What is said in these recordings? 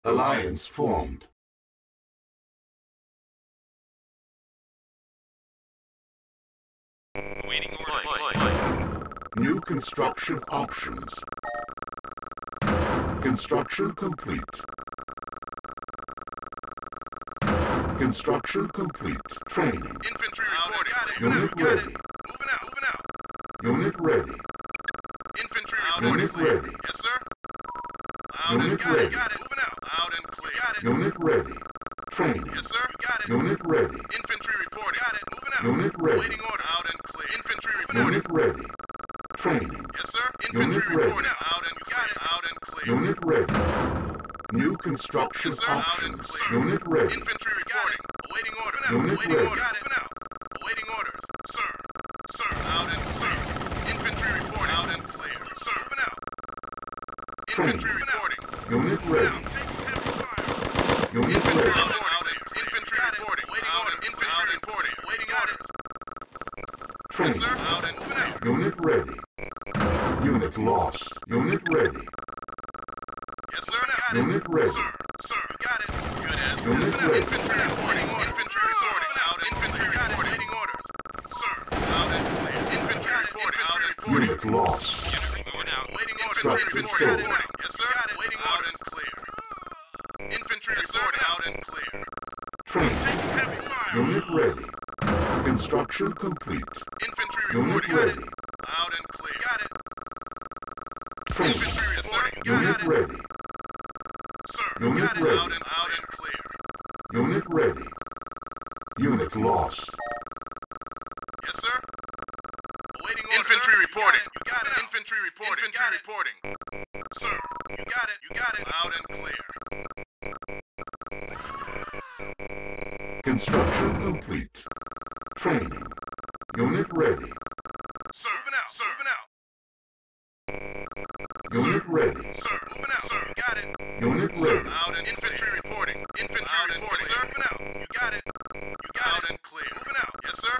Alliance formed. Awaiting orders. New construction options. Construction complete. Construction complete. Training. Infantry reporting. Unit ready. Moving out, moving out. Unit ready. Infantry Unit reporting. ready. Yes, sir. Out Unit and got ready. it, got it. Moving out. Out and clear. Got it. Unit ready. Training. Yes, sir. Got it. Unit ready. Infantry reporting. Got it. Moving out. Unit ready. Waiting order. Out and clear. Infantry reporting. Unit ready. Training. Yes, sir. Unit Infantry ready. reporting. Out and got it. Out and clear. Unit ready. New construction Yes, sir. Out and options. clear. Unit ready. Infantry reporting. Awaiting order. Unit Awaiting ready. order. Got it. Moving out. Awaiting orders. Sir. Sir. Out and clear. Infantry reporting. Out and clear. Sir. Moving out. Training. Infantry reporting. Unit Moving ready. out. Unit Infantry ready. reporting. Infantry reporting. Waiting order. Infantry reporting. Waiting orders. Yes, Training. sir. Out and moving out. Unit ready. Unit lost. Unit ready. Yes, sir. Got it. Unit ready. Sir. Sir. Got it. Good as. Unit Moving out. ready. Infantry reporting. Infantry reporting. Out. Infantry reporting. Waiting orders. Sir. Out and clear. Infantry reporting. Out and clear. Unit lost. Unit report out. Waiting Structure infantry reporting. sold. Yes, sir. Got it. Waiting out and clear. Infantry reporting. Out and clear. Training. Heavy fire. Unit ready. Construction complete. Infantry Unit reporting. Got it. ready. Out and clear. Got it. Training. Infantry reporting. Unit Got it. ready. Sir. Unit Got it. ready. Out and clear. Unit ready. Unit lost. Yes, sir. Awaiting order. Infantry reporting. You got it. Infantry reporting. Infantry reporting. Sir. You got it. You got it. Out and clear. Construction complete. Training. Unit ready. Sir. Moving out. Sir. Moving out. Unit ready. Sir. Moving out. Sir. You got it. Unit Sir. ready. Out and infantry reporting. Infantry reporting. Sir. Moving out. You got it. You got it. Out and clear. Moving out. Yes, sir.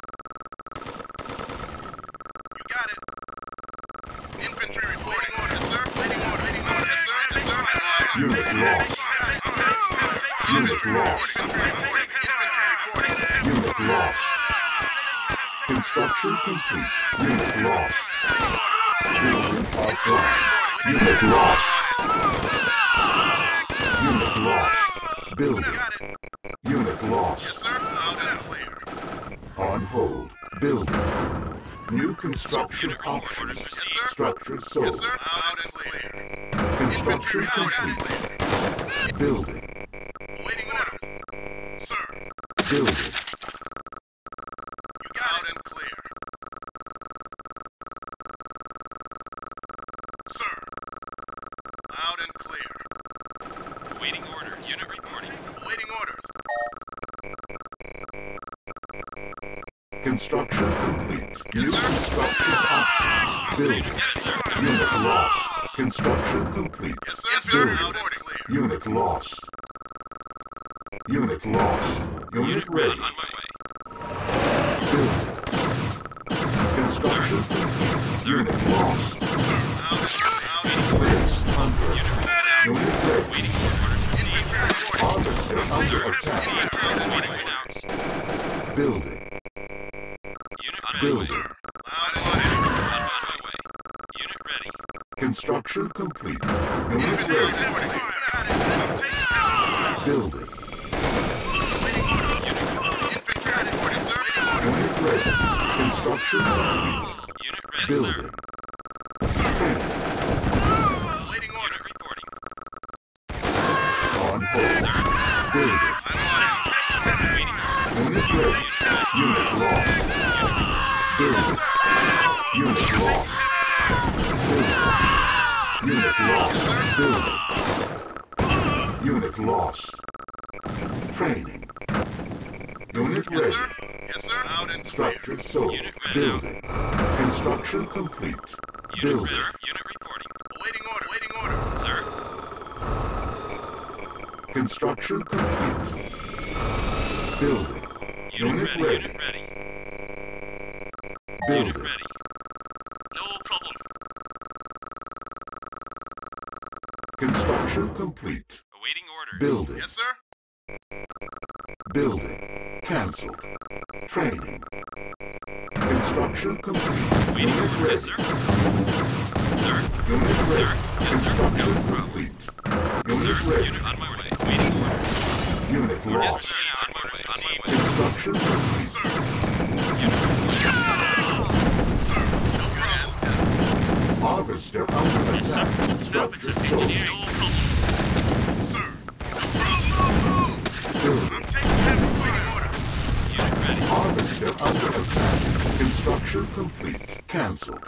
You got it. Infantry reporting. Orders, sir. Waiting order. Waiting order. Yes, sir. Yes, sir. Unit lost. Unit lost. Infantry reporting. Infantry reporting. Unit lost. Construction complete. Unit lost. Building offline. Unit lost. Unit lost. Building. Got it. Unit Yes, lost. sir. Out and clear. On hold. Building. New construction Unit report. options. Orders Yes, received. sir. Structure Yes, sold. sir. Out and clear. Construction Infantry out and complete. clear. Building. Waiting orders. Sir. Building. You got out and clear. Sir. Out and clear. Awaiting orders. Unit reporting. Waiting orders. Construction complete. New construction options. Building. Yes, sir. Unit lost. Construction complete. Yes, sir. Yes, sir. Building. Out and clear. Unit lost. Unit lost. Unit Unit ready. ready. On my way. Building. Construction complete. Unit lost. Out and Place under. Unit ready. Waiting for orders received. Harvester under attack. Waiting orders. Building. Unit ready. Building. Out and clear. On my way. Unit ready. Construction complete. Unit Infantry ready. reporting. Building. Infantry reporting, sir. Unit ready. Construction complete. Unit ready. Yes, Building. sir. Training. Waiting order. Unit reporting. On hold. Building. Waiting orders. Unit ready. Unit lost. Building. Unit lost. Building. Unit lost. Building. Unit lost. Training. Unit Yes, ready. sir. Yes, sir. Out and clear. Structure sold. Unit ready. Building. Construction complete. Unit Building. sir. Unit reporting. Waiting order. Waiting order. Sir. Construction complete. Building. Unit ready. Unit ready. Unit Building. ready. No problem. Construction complete. Awaiting orders. Building. Yes, sir. Building. Cancelled. Training. Construction complete. Waiting Unit order. Yes, ready. sir. Sir. Unit Sir. ready. Yes, sir. Construction No problem. complete. Sir, Unit ready. unit on my way. Waiting order. Unit Yes, lost. sir. On my way. On my way. Construction complete. Sir. Sir. No problem. Harvester under Yes, sir. attack. Structure sold. Engineering. No problem. Sir. No problem. Building. I'm taking heavy waiting order. Unit ready. Harvester under attack. Construction complete. Cancelled.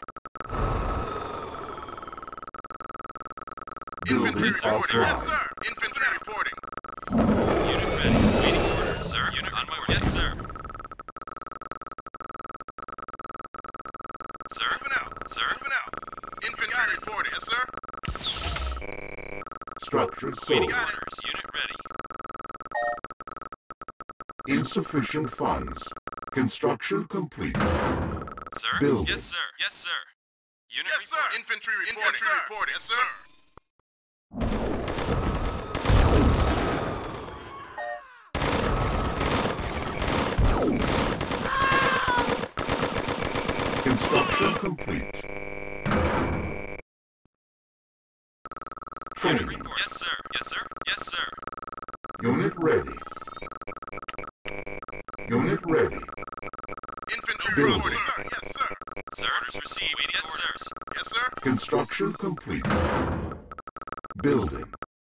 Infantry Building reporting. Yes, offline. sir. Infantry reporting. Unit ready. Waiting order. Sir. Unit on my way. Yes, sir. Sir. Moving out. Sir. Moving out. Infantry reporting. Yes, sir. Structure Waiting sold. orders. Unit ready. Insufficient funds. Construction complete. Sir. Building. Yes, sir. Yes, sir. Unit Yes, sir. reporting. Infantry reporting. Infantry reporting. Yes, sir. Construction complete. Unit Training. report. Yes, sir. Yes, sir. Yes, sir. Unit ready. Unit ready. Infantry Building. reporting. Sir. Yes, sir. Sir. Orders received. Waiting yes, orders. Sir. Yes, sir. Construction complete. Building.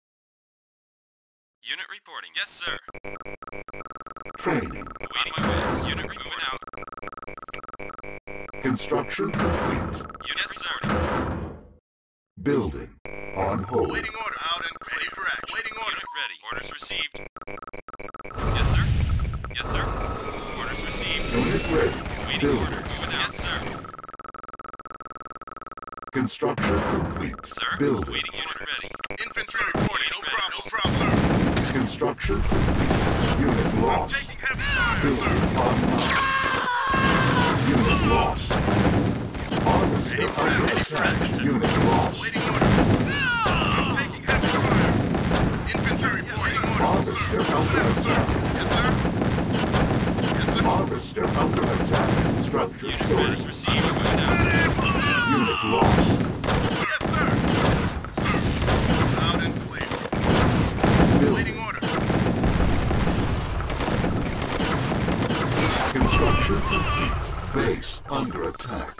Unit reporting. Yes, sir. Training. Waiting my orders. Unit moving out. Construction complete. Unit yes, sir. Building. On hold. Waiting order. Out and ready for action. Waiting order. Unit ready. Orders received. Yes, sir. Yes, sir. Orders received. Unit ready. Waiting Building. orders. Moving out. Yes, sir. Construction complete. Sir. Building. Waiting unit ready. Infantry reporting. No Ready. problem. No problem, sir. Construction complete. Unit I'm lost. taking heavy fire, Building sir. online. Unit lost. Harvester under attack. Unit lost. Waiting order. I'm taking heavy fire. Infantry reporting. Harvester under attack. Yes, sir. Yes, sir. Harvester under attack. Structure Unit orders sold. received. Moving out. Unit lost. Yes, sir. Sir. Loud and clear. Building. Waiting order. Construction complete. Base under attack.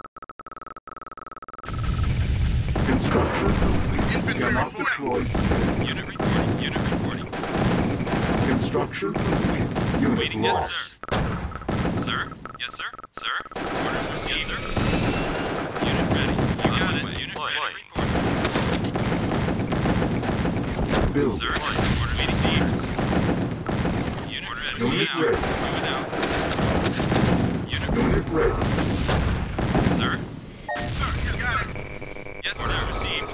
Construction complete. Infantry Cannot reporting. deploy. Unit reporting. Unit reporting. Construction complete. Unit Waiting. Yes, lost. sir. Sir. Yes, sir. Sir. Orders received. Yes, sir. Unit ready. You got it. Unit ready. Reporting. Building. Sir. Orders received. Unit ready. Unit Sir. ready. Moving out. Unit Unit ready. sir. Sir, you got it. Yes, sir. Received.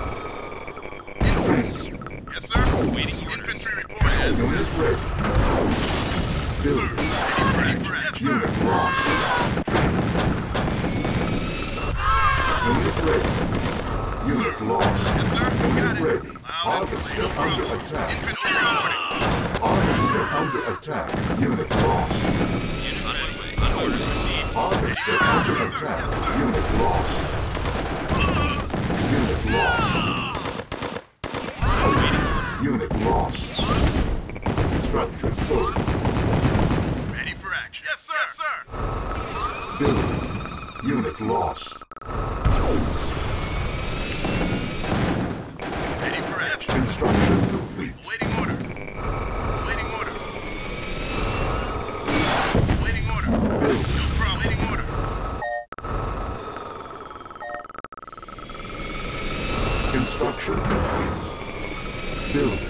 Training. Yes, sir. Waiting orders. Infantry reporting. Unit ready. Building. Ready for action. Yes, Unit sir. lost. Training. Unit ready. Unit lost. Yes, sir. You got Unit it. ready. Loud and Harvester clear. under attack. Infantry reporting. Harvester under attack. Unit lost. Unit on my way. On orders received. Harvester under attack. Unit lost. Unit lost. Waiting order. Unit lost. Structure sold. Ready for action. Yes, sir. Yes, sir. Building. Unit lost. Ready for action. Construction complete. Waiting order. Waiting order. Waiting order. Building. No problem. Waiting order. Construction complete. Building.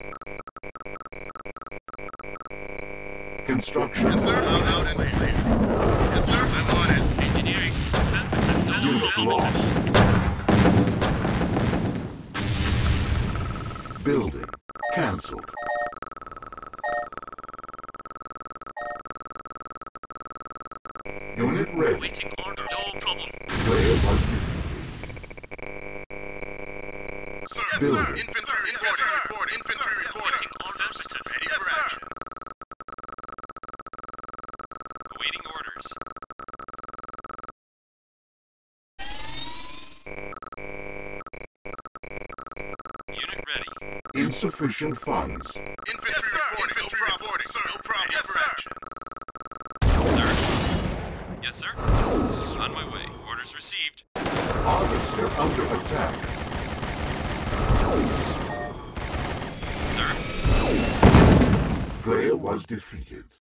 Construction Yes, sir. Out and clear. Yes, sir. I'm on it. Engineering. Unit lost. Building. Cancelled. Unit ready. Waiting orders. No problem. Player was defeated. Sir. Yes, Building. sir. Infantry reporting. Yes, sir. Insufficient funds. Infantry reporting. Infantry reporting. Sir, no problem. Yes, sir. Sir? Yes, sir? On my way. Orders received. Harvester under attack. Sir? Player was defeated.